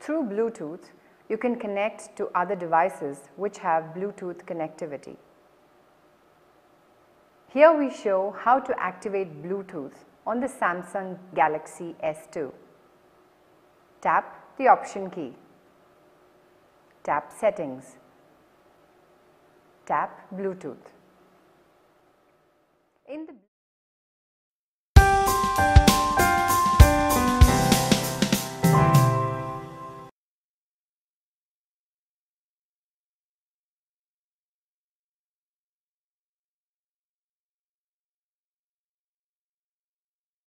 Through Bluetooth, you can connect to other devices which have Bluetooth connectivity. Here we show how to activate Bluetooth on the Samsung Galaxy S2. Tap the Option key. Tap Settings. Tap Bluetooth. In the